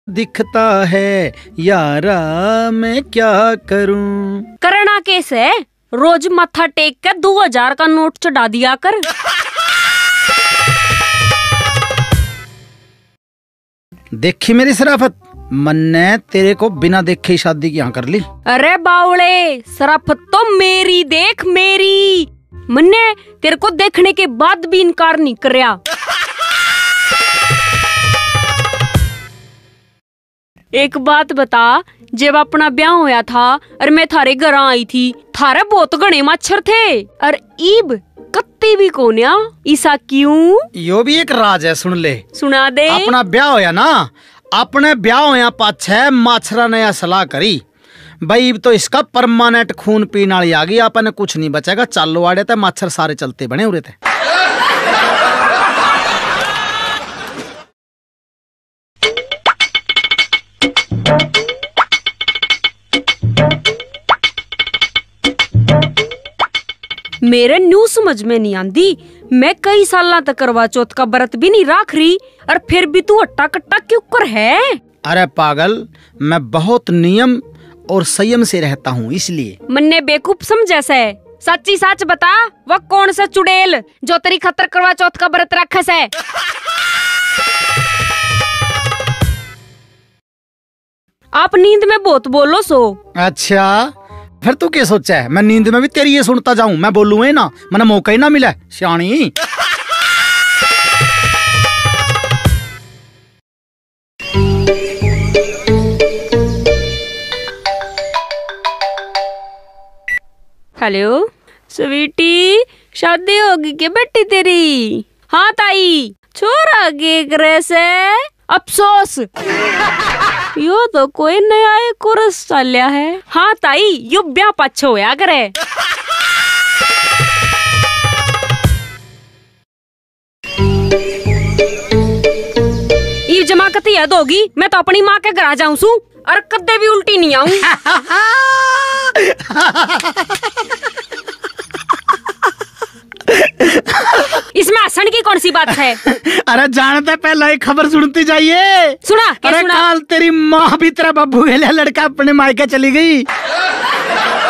दिखता है यारा, मैं क्या करूं। करना कैसे? रोज मत्था टेक के 2000 का नोट चढ़ा दिया कर। देखी मेरी शराफत, मन्ने तेरे को बिना देखे ही शादी की यहाँ कर ली। अरे बावले, शराफत तो मेरी देख मेरी। मन्ने तेरे को देखने के बाद भी इनकार नहीं करया। एक बात बता, जब अपना ब्याह होया था और मैं थारे घर आई थी, थारे बहुत घने मच्छर थे और ईब कत्ती भी कोन्या। ऐसा क्यों? यो भी एक राज है, सुन ले। सुना दे। अपना ब्याह होया ना, अपने ब्याह होया पाछे माछरा ने यह सलाह करी, भाई तो इसका परमानेंट खून पीने वाली आ गई, अपन कुछ नहीं बचेगा, चालो आड़े थे मच्छर सारे चलते बने उरे थे। मेरे न्यू समझ में नहीं आंदी, मैं कई साल तक करवा चौथ का व्रत भी नहीं राख रही और फिर भी तू अट्टा कट्टा क्यों कर है? अरे पागल, मैं बहुत नियम और संयम से रहता हूँ इसलिए। मन्ने बेवकूफ समझे से, सच्ची सच बता, वह कौन सा चुड़ैल जो तेरी खतर करवा चौथ का व्रत रखे से? आप नींद में बहुत बोलो सो। अच्छा, फिर तू क्या सोचा है मैं नींद में भी तेरी ये सुनता जाऊं? मैं बोलूँ ना, मैंने मौका ही ना मिला श्याणी। हेलो स्वीटी, शादी होगी क्या बेटी तेरी? हाँ ताई। छोरा के करे से अफसोस, यो तो कोई नया कोर्स चलिया है। हाँ ताई, यो ब्याह पाछो होया करे। ये जमाकती याद होगी, मैं तो अपनी माँ के घर जाऊं सू और कदे भी उल्टी नहीं आऊं। इसमें हंसने की कौन सी बात है? अरे जानते पहले ही खबर सुनती जाइए। सुना क्या? अरे सुना? काल तेरी माँ भी तेरा बब्बू के लिए लड़का अपने मायके चली गई।